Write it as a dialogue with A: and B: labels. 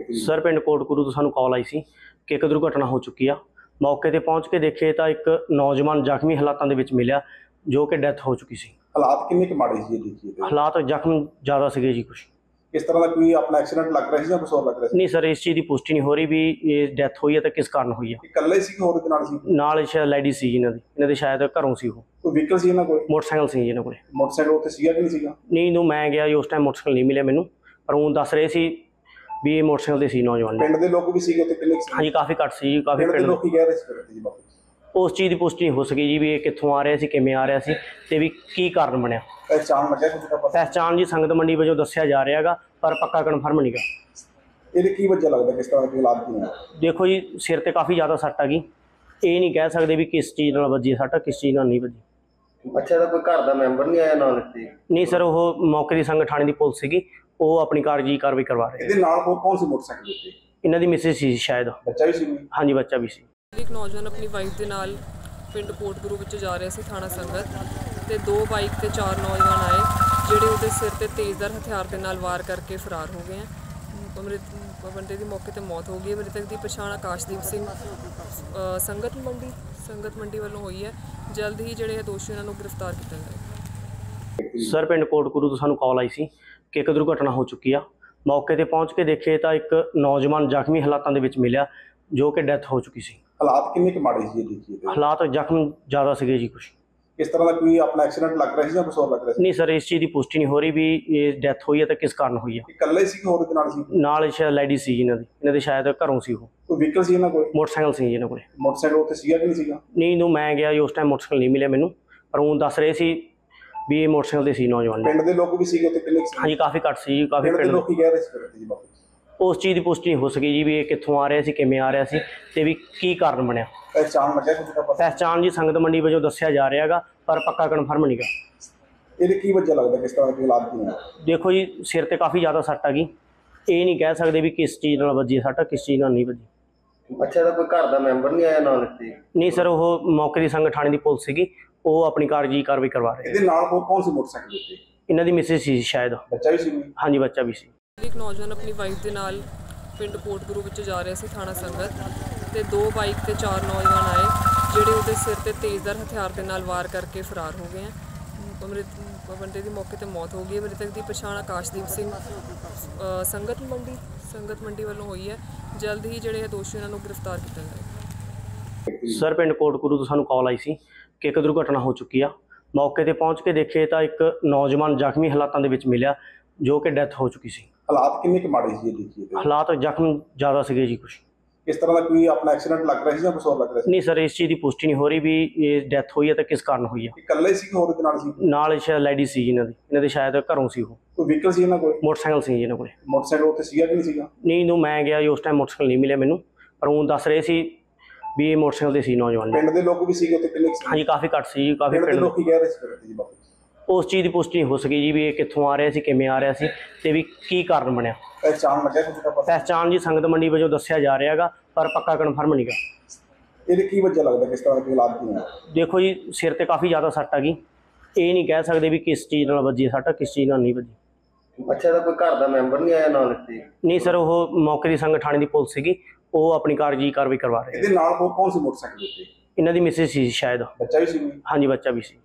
A: Sir पिंड कोटगुरू तो सानू कॉल आई सी कि एक दुर्घटना हो चुकी आ। मौके ते पहुंच के देखे तो एक नौजवान जख्मी हालातों के मिलिया जो कि डेथ हो चुकी सी।
B: हालात किन्ने क माड़े सी देखिए ते?
A: हालात जख्म ज़्यादा सीगे जी कुछ।
B: किस तरह का कोई अपना एक्सीडेंट लग रहा है या कुछ और लग रहा है?
A: नहीं सर इस चीज़ की पुष्टि नहीं हो रही भी ये डेथ हुई है तो किस कारण हुई है।
B: इकल्ले सी कि होर दे नाल सी?
A: नाल शायद लेडी सी इन्हां दी शायद घरों सी वो
B: कोई व्हीकल सी इन्हां कोल?
A: मोटरसाइकिल सी इन्हां कोले।
B: मोटरसाइकिल उत्ते सीगा कि नहीं सीगा?
A: नहीं इनू मैं गया जी उस टाइम मोटरसाइकिल नहीं मिले मैनू पर हूँ दस रहे सी भी ये मोटरसाइकिल ते सी नौजवान ने।
B: पिंड दे लोग भी सीगे उत्ते किन्ने क सी?
A: हाँ जी काफ़ी घट सी जी काफ़ी
B: पिंड दे
A: पिंड
B: लोग की कह रहे सी फिर जी बापू?
A: उस चीज़ की पुष्टि नहीं हो सकी जी भी ये कित्थों आ रहा सी किवें आ रहा सी ते भी की कारण बनया।
B: पहचान लग्या कुछ का पता?
A: पहचान जी संगत मंडी वजों दस्सिया जा रहा है पर पक्का कन्फर्म नहीं गा।
B: ਇਹਦੇ ਕੀ ਵਜ੍ਹਾ ਲੱਗਦਾ ਕਿਸ ਤਰ੍ਹਾਂ ਦੀ ਹਾਲਾਤ ਕੀ ਨੇ?
A: देखो जी सिर ते काफ़ी ज़्यादा सੱਟ आ गई ये नहीं कह सकते भी किस चीज़ नाल वजी सੱਟ किस चीज़ नाल नहीं वजी।
C: अच्छा ਇਹਦਾ ਕੋਈ ਘਰ ਦਾ ਮੈਂਬਰ ਨਹੀਂ ਆਇਆ ਨਾਲ ਇੱਥੇ?
A: नहीं सर वो मौके की संगत थाने की पुलिस सीगी वो अपनी कार्रवाई करवा रहे।
B: ਇਹਦੇ ਨਾਲ ਹੋਰ ਕੌਣ ਸੀ ਮੋਟਰਸਾਈਕਲ ਉੱਤੇ?
A: इन्हां दी मिसेज सी शायद।
B: ਬੱਚਾ ਵੀ ਸੀ ਕੋਈ?
A: हाँ जी बच्चा भी सी।
D: एक नौजवान अपनी वाइफ के नाल पिंड कोटगुरू विच जा रहा सी थाना संगत ते दो बाइक ते चार नौजवान आए ਜਿਹੜੇ ਉਹਦੇ ਸਿਰ ਤੇ ਤੇਜ਼ਦਾਰ ਹਥਿਆਰ ਦੇ ਨਾਲ ਵਾਰ ਕਰਕੇ ਫਰਾਰ ਹੋ ਗਏ ਆ। ਬੰਦੇ ਦੀ ਮੌਕੇ ਤੇ ਮੌਤ ਹੋ ਗਈ ਹੈ। ਮ੍ਰਿਤਕ ਦੀ ਪਛਾਣ ਆਕਾਸ਼ਦੀਪ ਸਿੰਘ ਸੰਗਤ ਮੰਡੀ ਵੱਲੋਂ ਹੋਈ ਹੈ। ਜਲਦ ਹੀ ਜਿਹੜੇ ਦੋਸ਼ੀ ਉਹਨਾਂ ਨੂੰ ਗ੍ਰਿਫਤਾਰ ਕੀਤਾ ਜਾਏਗਾ।
A: सर पिंड कोटगुरू तो सानू कॉल आई सी कि एक दुर्घटना हो चुकी आ। मौके ते पहुंच के देखे तो एक नौजवान जख्मी हालातों के मिलिया जो कि डेथ हो चुकी सी।
B: ਹਾਲਾਤ ਕਿੰਨੇ ਕ ਮਾੜੇ ਸੀ ਦੇਖੀਏ ਤੇ?
A: हालात जख्म ज़्यादा सीगे जी कुछ।
B: किस तरह का कोई अपना एक्सीडेंट लग रहा है या कुछ और लग रहा है?
A: नहीं सर इस चीज़ की पुष्टि नहीं हो रही भी ये डेथ हुई है तो किस कारण हुई है।
B: इकल्ले सी कि होर दे नाल सी?
A: नाल शायद लेडी सी इन्हां दी शायद घरों सी वो
B: कोई व्हीकल सी इन्हां कोल?
A: मोटरसाइकिल सी इन्हां कोले।
B: मोटरसाइकिल उत्ते सीगा कि नहीं सीगा?
A: नहीं इनू मैं गया जी उस टाइम मोटरसाइकिल नहीं मिले मैनू पर हूँ दस रहे सी भी ये मोटरसाइकिल ते सी नौजवान ने।
B: पिंड दे लोग भी सीगे उत्ते किन्ने क सी?
A: हाँ जी काफ़ी घट सी जी काफ़ी
B: पिंड दे
A: पिंड
B: लोग की कह रहे सी फिर जी बापू?
A: उस चीज़ की पुष्टि नहीं हो सकी जी भी ये कित्थों आ रहा सी किवें आ रहा सी ते भी की कारण बनया।
B: पहचान लग्या कुछ का पता?
A: पहचान जी संगत मंडी वजों दस्सिया जा रहा है पर पक्का कन्फर्म नहीं गा।
B: ਇਹਦੇ ਕੀ ਵਜ੍ਹਾ ਲੱਗਦਾ ਕਿਸ ਤਰ੍ਹਾਂ ਦੀ ਹਾਲਾਤ ਕੀ ਨੇ?
A: देखो जी सिर ते काफ़ी ज़्यादा सੱਟ आ गई ये नहीं कह सकते भी किस चीज़ नाल वजी सੱਟ किस चीज़ नाल नहीं वजी।
C: ਅੱਛਾ ਇਹਦਾ ਕੋਈ ਘਰ ਦਾ ਮੈਂਬਰ ਨਹੀਂ ਆਇਆ ਨਾਲ ਇੱਥੇ?
A: नहीं सर वो मौके की संगत थाने की पुलिस सीगी वो अपनी कार्रवाई करवा रहे।
B: ਇਹਦੇ ਨਾਲ ਹੋਰ ਕੌਣ ਸੀ ਮੋਟਰਸਾਈਕਲ ਉੱਤੇ?
A: इन्हां दी मिसेज सी शायद।
B: ਬੱਚਾ ਵੀ ਸੀ ਕੋਈ?
A: हाँ जी बच्चा भी सी।
D: ਇੱਕ ਨੌਜਵਾਨ ਆਪਣੀ ਵਾਈਫ ਦੇ ਨਾਲ ਪਿੰਡ ਕੋਟਗੁਰੂ ਵਿੱਚ ਜਾ ਰਿਹਾ ਸੀ ਥਾਣਾ ਸੰਗਤ ਤੇ ਦੋ ਬਾਈਕ ਤੇ ਚਾਰ ਨੌਜਵਾਨ ਆਏ ਜਿਹੜੇ ਉਹਦੇ ਸਿਰ ਤੇ ਤੇਜ਼ਦਾਰ ਹਥਿਆਰ ਦੇ ਨਾਲ ਵਾਰ ਕਰਕੇ ਫਰਾਰ ਹੋ ਗਏ ਆ। ਬੰਦੇ ਦੀ ਮੌਕੇ ਤੇ ਮੌਤ ਹੋ ਗਈ ਹੈ। ਮ੍ਰਿਤਕ ਦੀ ਪਛਾਣ ਆਕਾਸ਼ਦੀਪ ਸਿੰਘ ਸੰਗਤ ਮੰਡੀ ਵੱਲੋਂ ਹੋਈ ਹੈ। ਜਲਦ ਹੀ ਜਿਹੜੇ ਦੋਸ਼ੀ ਉਹਨਾਂ ਨੂੰ ਗ੍ਰਿਫਤਾਰ ਕੀਤਾ ਜਾਏਗਾ।
A: सर पिंड कोटगुरू तो सानू कॉल आई सी कि एक दुर्घटना हो चुकी आ। मौके ते पहुंच के देखे तो एक नौजवान जख्मी हालातों के मिलिया जो कि डेथ हो चुकी सी।
B: ਹਾਲਾਤ ਕਿੰਨੇ ਕ ਮਾੜੇ ਸੀ ਦੇਖੀਏ ਤੇ?
A: हालात जख्म ज़्यादा सीगे जी कुछ।
B: किस तरह का कोई अपना एक्सीडेंट लग रहा है या कुछ और लग रहा है?
A: नहीं सर इस चीज़ की पुष्टि नहीं हो रही भी ये डेथ हुई है तो किस कारण हुई है।
B: इकल्ले सी कि होर दे नाल सी?
A: नाल शायद लेडी सी इन्हां दी शायद घरों सी वो
B: कोई व्हीकल सी इन्हां कोल?
A: मोटरसाइकिल सी इन्हां कोले।
B: मोटरसाइकिल उत्ते सीगा कि नहीं सीगा?
A: नहीं इनू मैं गया जी उस टाइम मोटरसाइकिल नहीं मिले मैनू पर हूँ दस रहे सी भी ये मोटरसाइकिल ते सी नौजवान ने।
B: पिंड दे लोग भी सीगे उत्ते किन्ने क सी?
A: हाँ जी काफ़ी घट सी जी काफ़ी
B: पिंड दे
A: पिंड
B: लोग की कह रहे सी फिर जी बापू?
A: उस चीज़ की पुष्टि नहीं हो सकी जी भी ये कित्थों आ रहा सी किवें आ रहा सी ते भी की कारण बनया।
B: पहचान लग्या कुछ का पता?
A: पहचान जी संगत मंडी वजों दस्सिया जा रहा है पर पक्का कन्फर्म नहीं गा।
B: ਇਹਦੇ ਕੀ ਵਜ੍ਹਾ ਲੱਗਦਾ ਕਿਸ ਤਰ੍ਹਾਂ ਦੀ ਹਾਲਾਤ ਕੀ ਨੇ?
A: देखो जी सिर ते काफ़ी ज़्यादा सੱਟ आ गई ये नहीं कह सकते भी किस चीज़ नाल वजी सੱਟ किस चीज़ नाल नहीं वजी।
C: ਅੱਛਾ ਇਹਦਾ ਕੋਈ ਘਰ ਦਾ ਮੈਂਬਰ ਨਹੀਂ ਆਇਆ ਨਾਲ ਇੱਥੇ?
A: नहीं सर वो मौके की संगत थाने की पुलिस सीगी वो अपनी कार्रवाई करवा रहे।
B: ਇਹਦੇ ਨਾਲ ਹੋਰ ਕੌਣ ਸੀ ਮੋਟਰਸਾਈਕਲ ਉੱਤੇ?
A: इन्हां दी मिसेज सी शायद।
B: ਬੱਚਾ ਵੀ ਸੀ ਕੋਈ?
A: हाँ जी बच्चा भी सी।